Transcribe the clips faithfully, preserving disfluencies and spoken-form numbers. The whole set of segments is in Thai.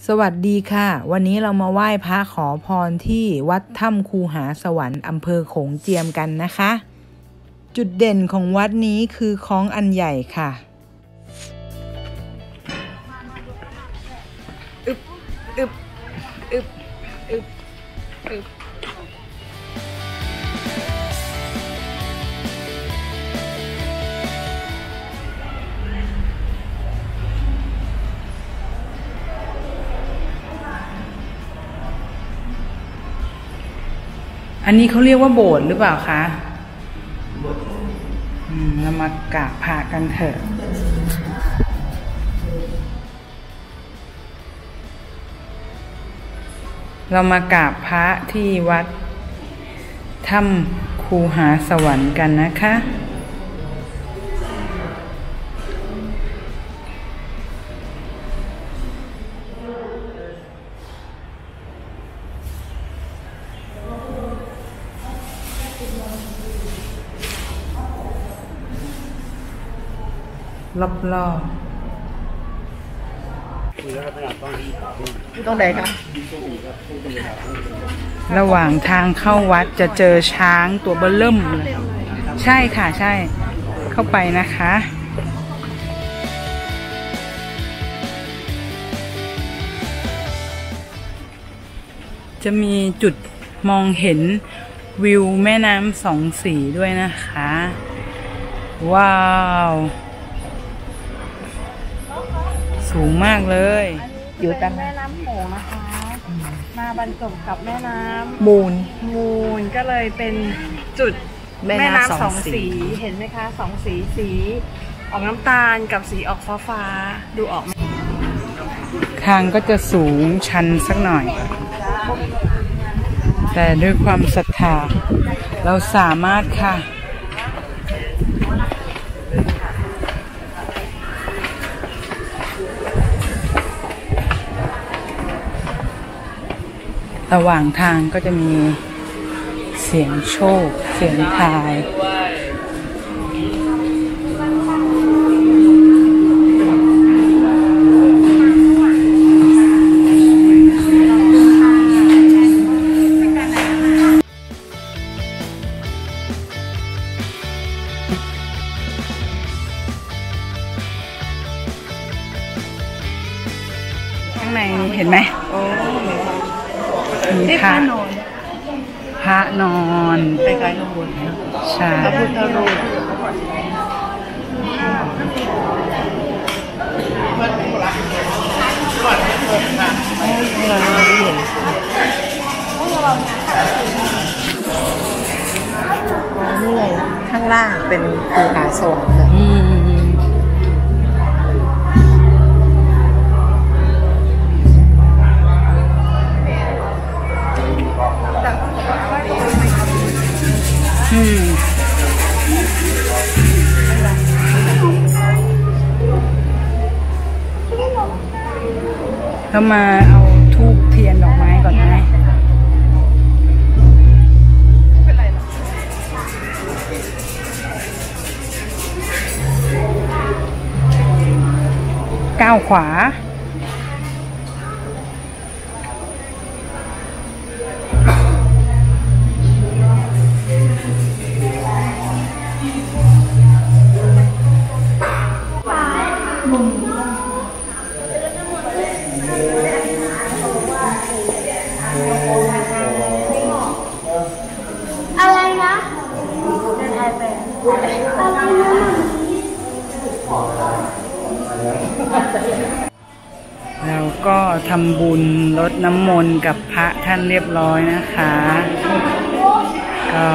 สวัสดีค่ะวันนี้เรามาไหว้พระขอพรที่วัดถ้ำคูหาสวรรค์อำเภอโขงเจียมกันนะคะจุดเด่นของวัดนี้คือคล้องอันใหญ่ค่ะอึบอึบอึบอึบอึบอันนี้เขาเรียกว่าโบสถ์หรือเปล่าคะอืมเรามากราบพระกันเถอะเรามากราบพระที่วัดถ้ำคูหาสวรรค์กันนะคะรอบๆต้องไหนคะระหว่างทางเข้าวัดจะเจอช้างตัวเบ้อเริ่มเลยใช่ค่ะใช่เข้าไปนะคะจะมีจุดมองเห็นวิวแม่น้ำสองสีด้วยนะคะว้าวสูงมากเลยอยู่ตั้งแม่น้ำโขงนะคะมาบรรจบกับแม่น้ำมูลมูลก็เลยเป็นจุดแม่น้ำสองสีเห็นไหมคะสองสีสีออกน้ำตาลกับสีออกฟ้าฟ้าดูออกไหมทางก็จะสูงชันสักหน่อยแต่ด้วยความศรัทธาเราสามารถค่ะระหว่างทางก็จะมีเสียงโชคเสียงทายข้างในเห็นไหมมีพระนอนพระนอนคล้ายๆนอนใช่พระพุทธรูปนี่เลยข้างล่างเป็นคูหาสวรรค์ค่ะเรามาเอาธูปเทียนดอกไม้ก่อนไหมก้าวขวาอะไรนะอะไรนะเราก็ทำบุญรดน้ำมนต์กับพระท่านเรียบร้อยนะคะก็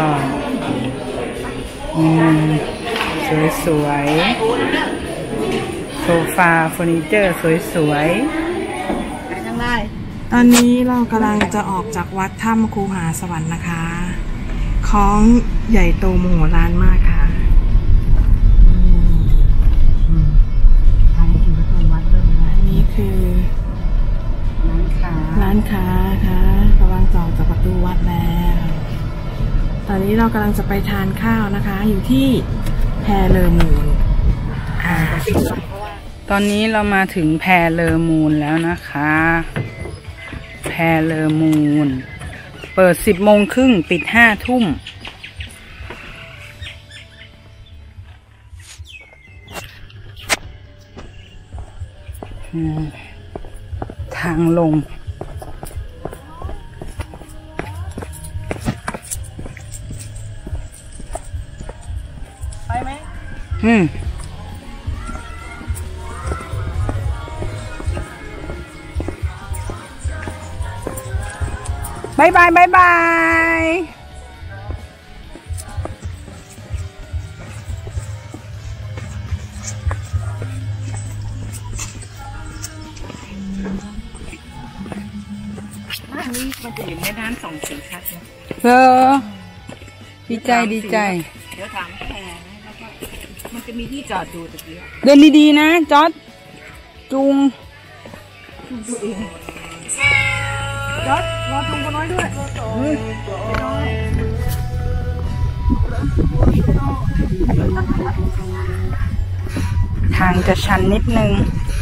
มีมุมสวยๆโซฟาเฟอร์นิเจอร์สวยๆไปข้างในตอนนี้เรากำลังจะออกจากวัดถ้ำคูหาสวรรค์นะคะคล้องใหญ่โตมโหฬารมากค่ะอันนี้คือร้านค้าร้านค้าค่ะกำลังจอดจากประตูวัดแล้วตอนนี้เรากำลังจะไปทานข้าวนะคะอยู่ที่แพเลอร์มูลอ่าตอนนี้เรามาถึงแพเลอมูนแล้วนะคะแพเลอมูนเปิดสิบโมงครึ่งปิดห้าทุ่มทางลงไปไหมอืมบายบายบายบายนี่มันจะเห็นแม่น้ำสองสีชัดนะเออดีใจดีใจเดี๋ยวถามแพรนะแล้วก็มันจะมีที่จอดดูตะกี้เดินดีๆนะจอดจุงดูเองจอดรอจุงก็น้อยด้วยทางจะชันนิดนึง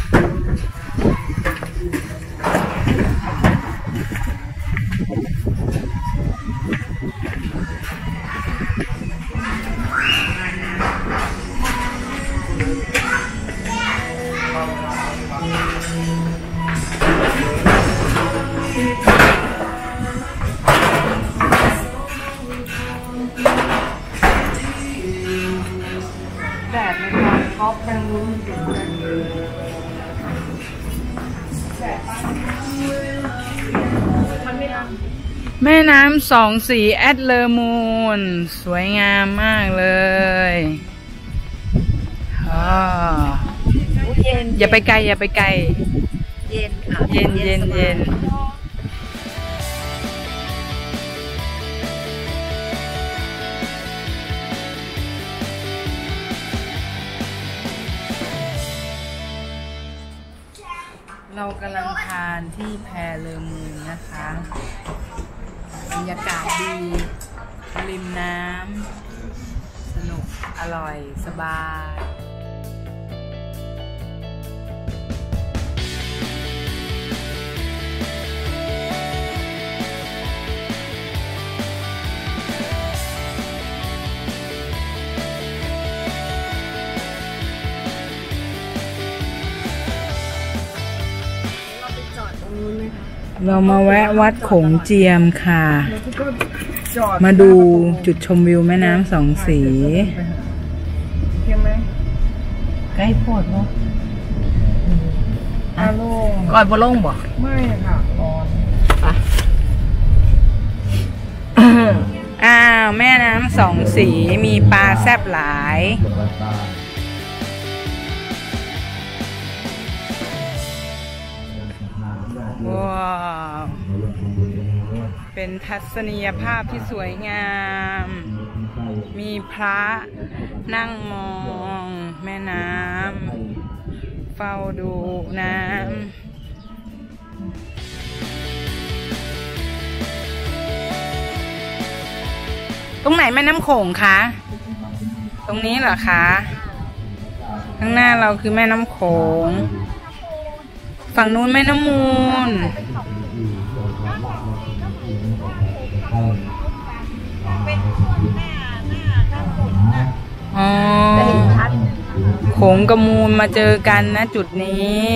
แดดในความก๊อฟยังรู้อยู่แม่น้ำสองสีแอดเลอร์มูนสวยงามมากเลยอย่าไปไกลอย่าไปไกลเย็นค่ะเย็นเย็นเย็นเรากำลังทานที่แพเลอมูนนะคะบรรยากาศดีริมน้ำสนุกอร่อยสบายเรามาแวะวัดโขงเจียมค่ะมาดูจุดชมวิวแม่น้ำสองสีใกล้โพดเนาะอาโล่ก่อนบ่ลงบ่ไม่ค่ะก่อนอ้าวแม่น้ำสองสีมีปลาแซ่บหลายว้าวเป็นทัศนียภาพที่สวยงามมีพระนั่งมองแม่น้ำเฝ้าดูน้ำตรงไหนแม่น้ำโขงคะตรงนี้เหรอคะข้างหน้าเราคือแม่น้ำโขงฝั่งนู้นแม่น้ำมูลอ๋อโขงกับมูลมาเจอกันนะจุดนี้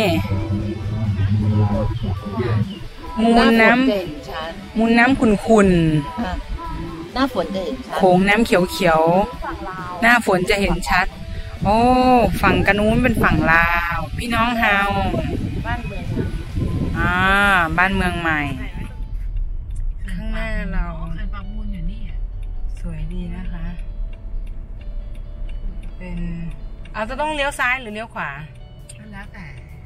มูลน้ำมูลน้ำขุ่นๆหน้าฝนจะเห็นชัดโขงน้ำเขียวๆหน้าฝนจะเห็นชัดโอ้ฝั่งกระนู้นเป็นฝั่งลาวพี่น้องเฮาบ้านเมืองอ่าบ้านเมืองใหม่ข้างหน้าเราบางมูลอยู่นี่สวยดีนะคะเป็นเอาจะต้องเลี้ยวซ้ายหรือเลี้ยวขวาแล้วแต่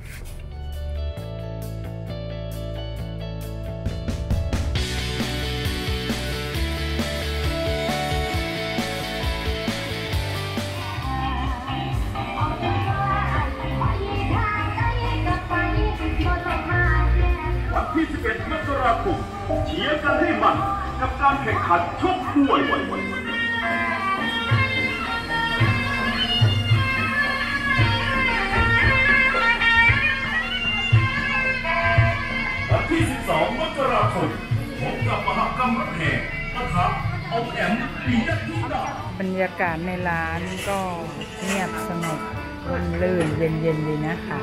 ที่สิบเอ็ดมกราคมเชียร์กันให้มันกับการแข่งขันชกมวยคมพบกับมหกรรมรถแห่ปะทะอมแอมปียธิดาบรรยากาศในร้านก็เงียบสงบร่มรื่นเย็นๆดีนะคะ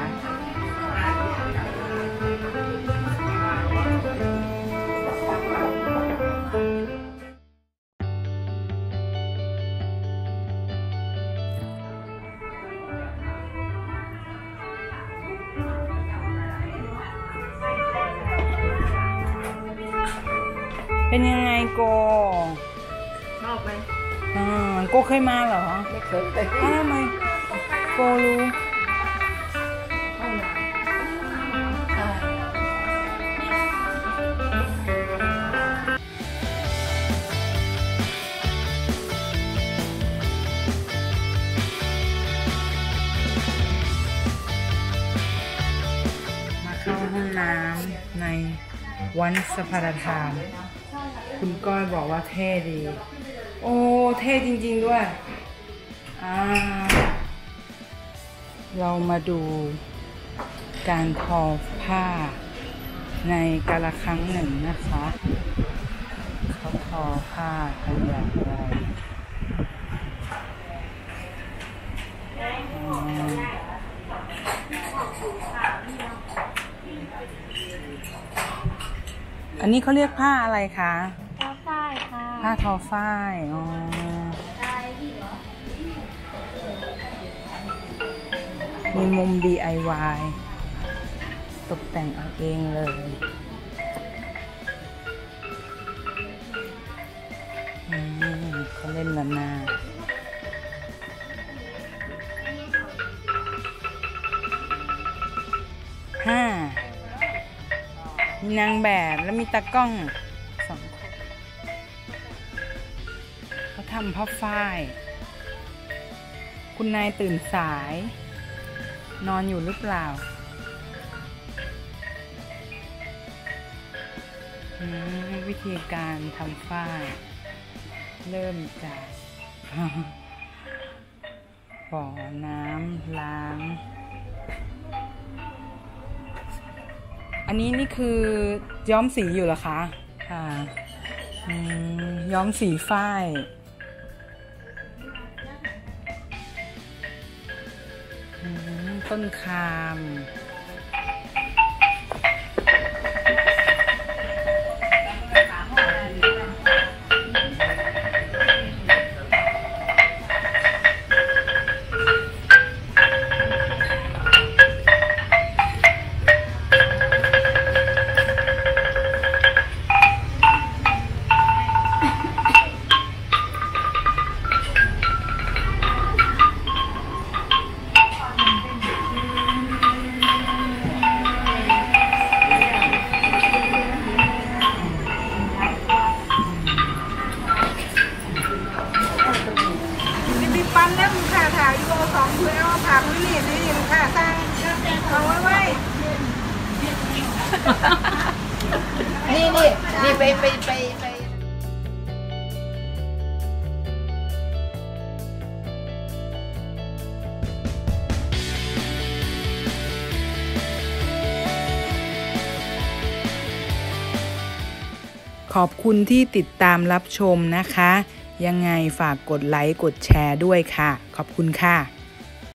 เป็นยังไงโกชอบไหมอ่าโกเคยมาเหรอไม่เคยอ้าวทำไมโกรู้มาเข้าห้องน้ำในวันสภารธามคุณก้อยบอกว่าเท่ดีโอ้เท่จริงๆด้วยอ่าเรามาดูการทอผ้าในกาลครั้งหนึ่งนะคะเขาทอผ้ากันอย่างไรอันนี้เขาเรียกผ้าอะไรคะทอฝ้ายค่ะผ้าทอฝ้ายอ๋อมีมุม ดี ไอ วาย ตกแต่งเอาเองเลยอืมเขาเล่นละนาห้ามีนางแบบแล้วมีตากล้องสองคนเขาทำผ้าฝ้ายคุณนายตื่นสายนอนอยู่หรือเปล่าวิธีการทำฝ้ายเริ่มจากบ่อน้ำล้างอันนี้นี่คือย้อมสีอยู่เหรอคะค่ะย้อมสีฝ้ายต้นคามปันเล่มค่ะถ่ายโลสองเพื่อเอาผักวิลิตนี่ค่ะสร้างเอาไว้ไว้นี่นี่นี่ไปไปไปไปขอบคุณที่ติดตามรับชมนะคะยังไงฝากกดไลค์กดแชร์ด้วยค่ะขอบคุณค่ะ